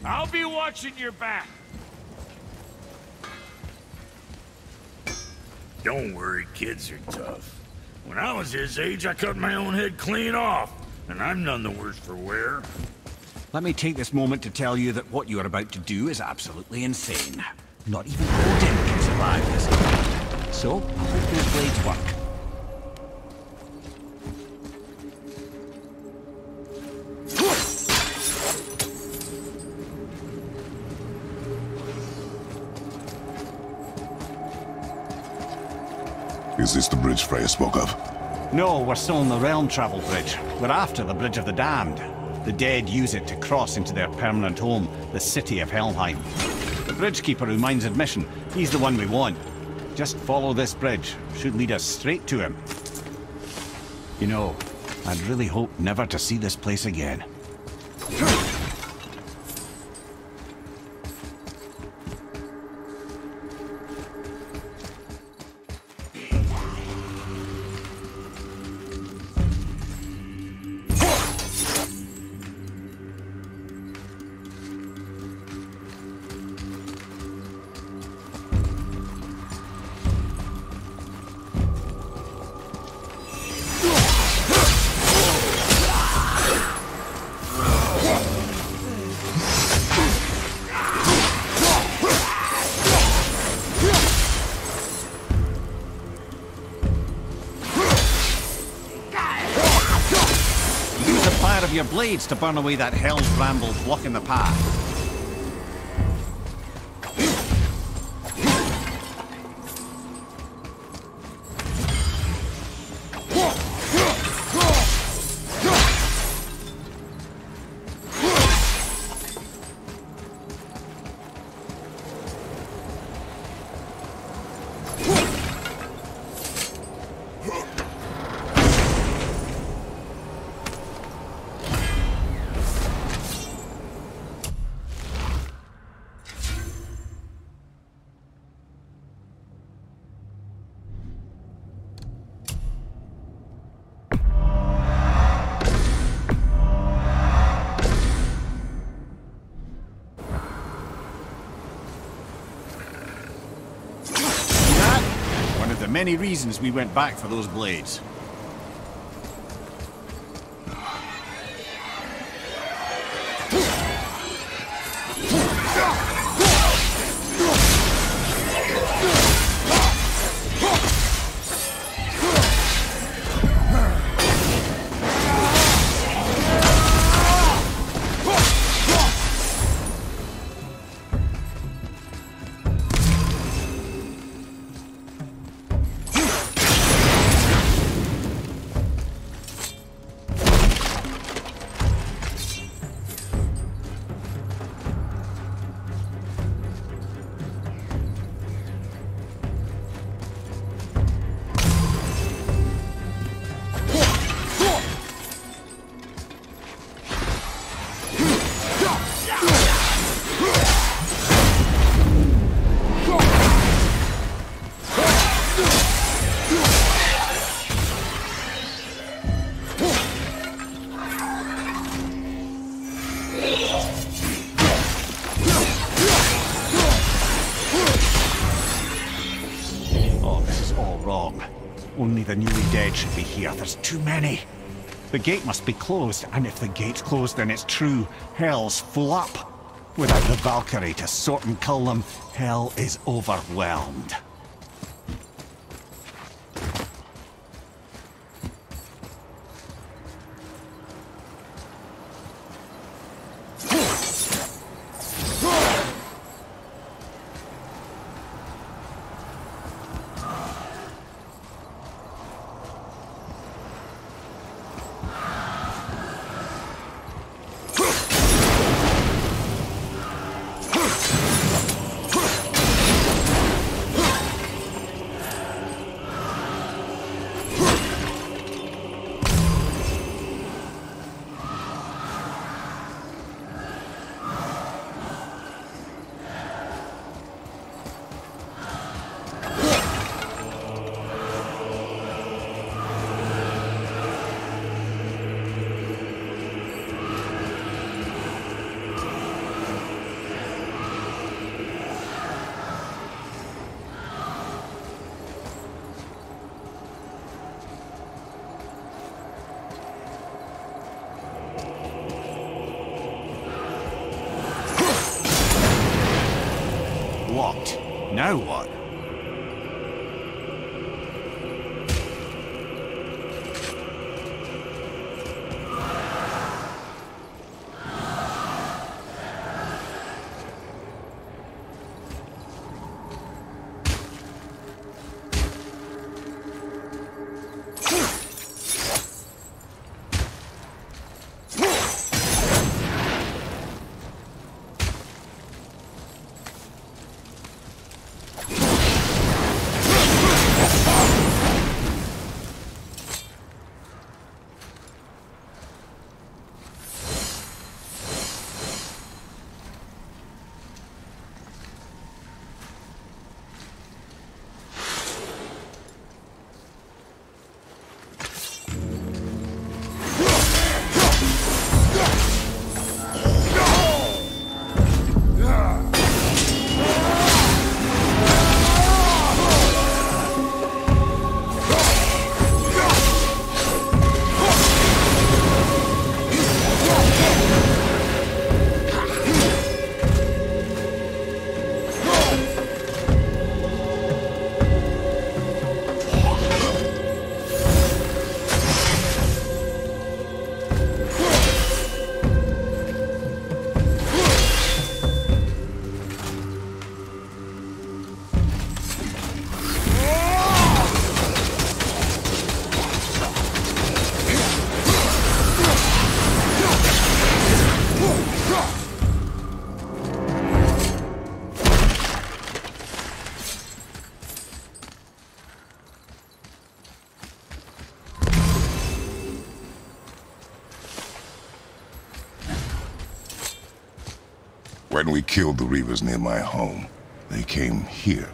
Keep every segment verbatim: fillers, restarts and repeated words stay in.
I'll be watching your back. Don't worry, kids are tough. When I was his age, I cut my own head clean off, and I'm none the worse for wear. Let me take this moment to tell you that what you are about to do is absolutely insane. Not even Odin can survive this. So, I hope these blades work. Is this the bridge Freya spoke of? No, we're still on the Realm Travel Bridge. We're after the Bridge of the Damned. The dead use it to cross into their permanent home, the city of Helheim. The Bridgekeeper who minds admission, he's the one we want. Just follow this bridge. Should lead us straight to him. You know, I'd really hope never to see this place again. Your blades to burn away that hell's bramble blocking the path. Many reasons we went back for those blades. Only the newly dead should be here. There's too many. The gate must be closed, and if the gate's closed, then it's true. Hell's full up. Without the Valkyrie to sort and cull them, hell is overwhelmed. Now what? When we killed the Reavers near my home, they came here.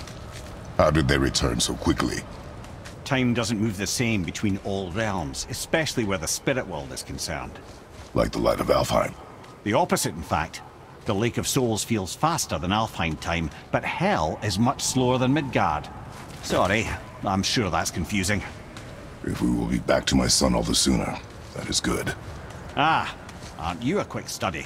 How did they return so quickly? Time doesn't move the same between all realms, especially where the spirit world is concerned. Like the light of Alfheim. The opposite, in fact. The Lake of Souls feels faster than Alfheim time, but Hell is much slower than Midgard. Sorry, I'm sure that's confusing. If we will be back to my son all the sooner, that is good. Ah, aren't you a quick study?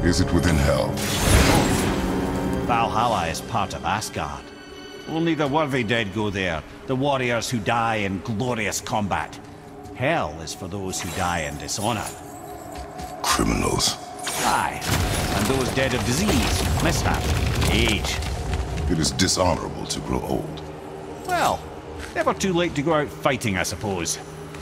Is it within hell? Valhalla is part of Asgard. Only the worthy dead go there, the warriors who die in glorious combat. Hell is for those who die in dishonor. Criminals. Aye, and those dead of disease, mishap, age. It is dishonorable to grow old. Well, never too late to go out fighting, I suppose.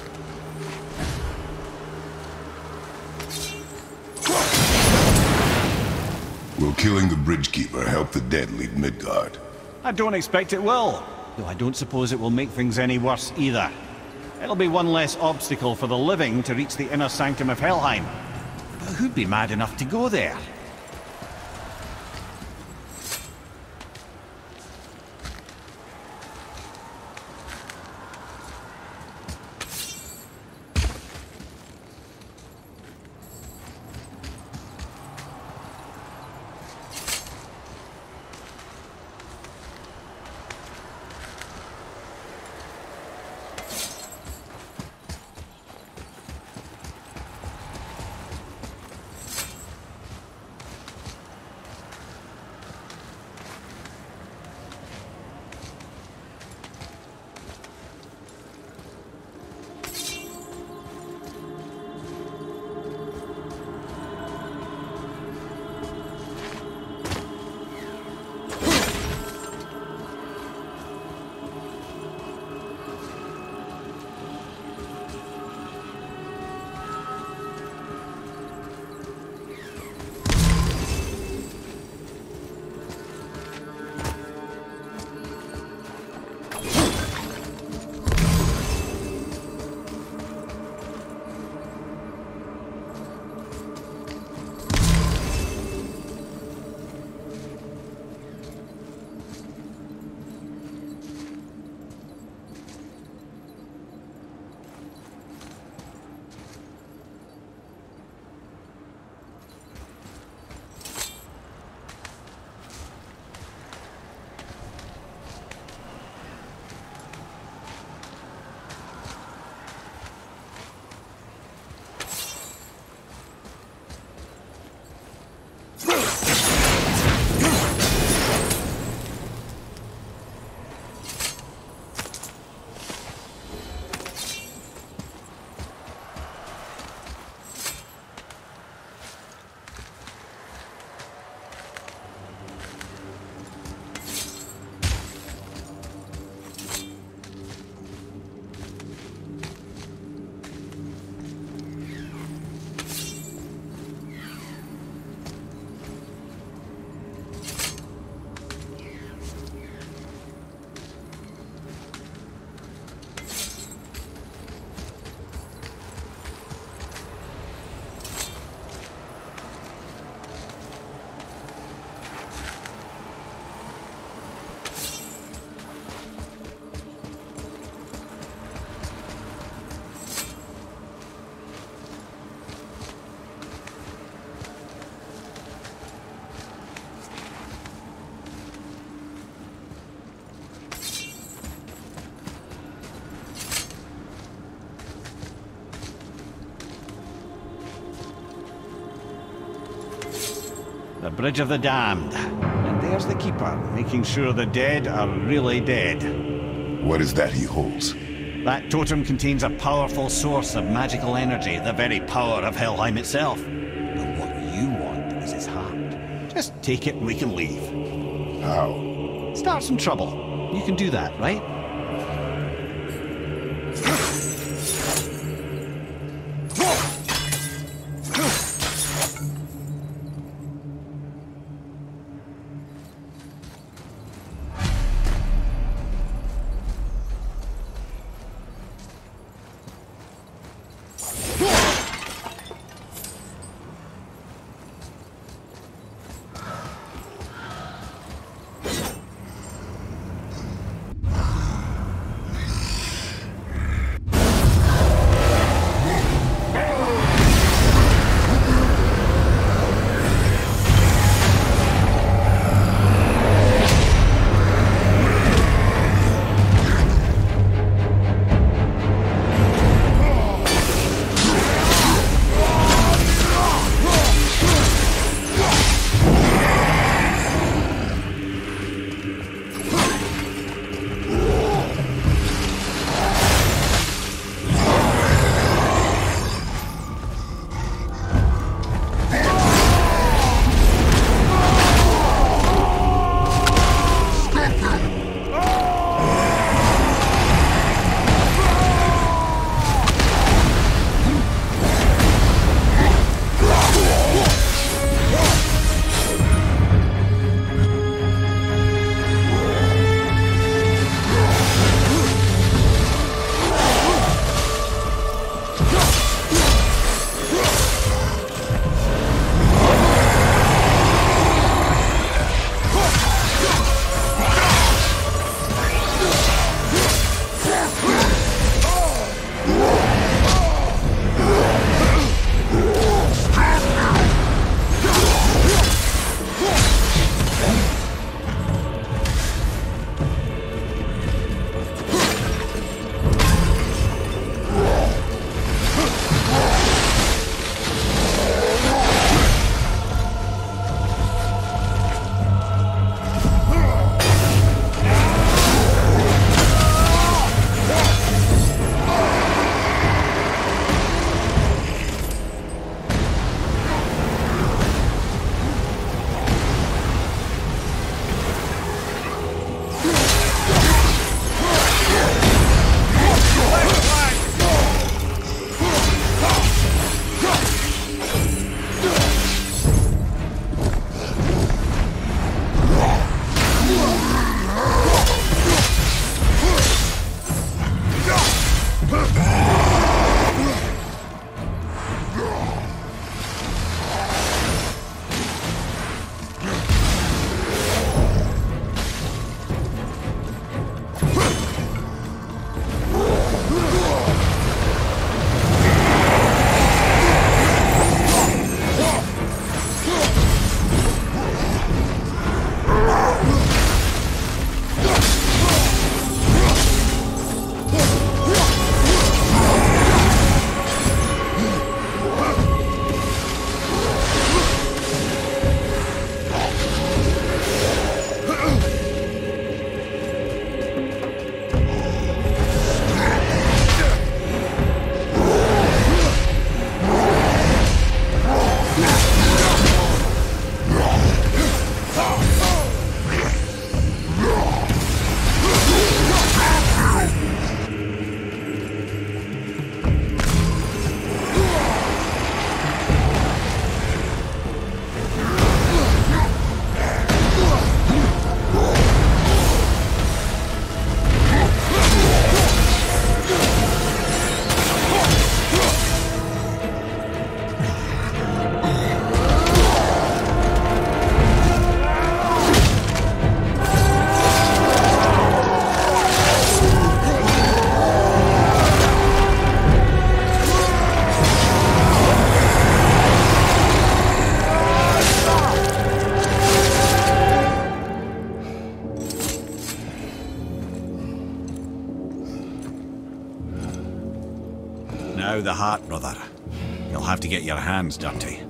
Will killing the Bridgekeeper help the dead leave Midgard? I don't expect it will, though I don't suppose it will make things any worse either. It'll be one less obstacle for the living to reach the inner sanctum of Helheim. But who'd be mad enough to go there? The Bridge of the Damned. And there's the Keeper, making sure the dead are really dead. What is that he holds? That totem contains a powerful source of magical energy, the very power of Helheim itself. But what you want is his heart. Just take it and we can leave. How? Start some trouble. You can do that, right? bow the hat, brother. You'll have to get your hands dirty.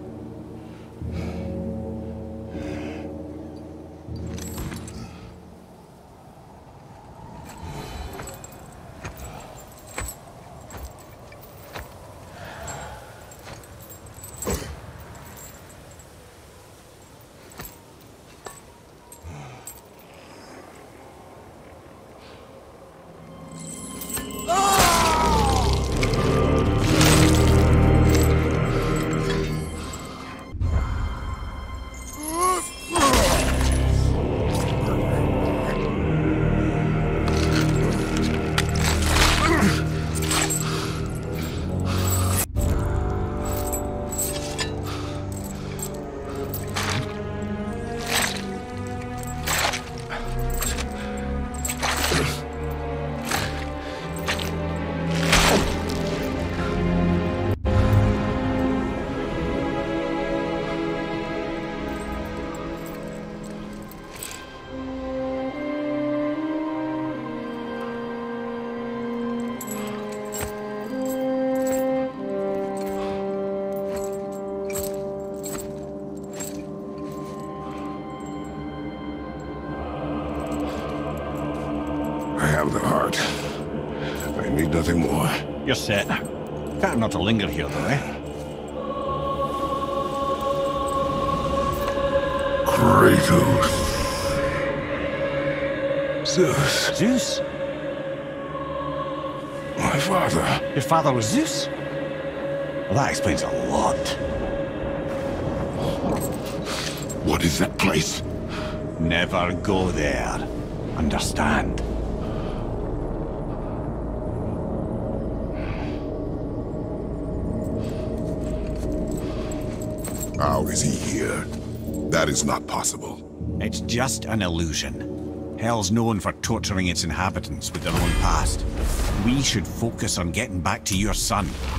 The heart. I need nothing more. You're set. Better not to linger here, though, eh? Kratos. Zeus. Zeus? My father. Your father was Zeus? Well, that explains a lot. What is that place? Never go there. Understand? How is he here? That is not possible. It's just an illusion. Hell's known for torturing its inhabitants with their own past. We should focus on getting back to your son.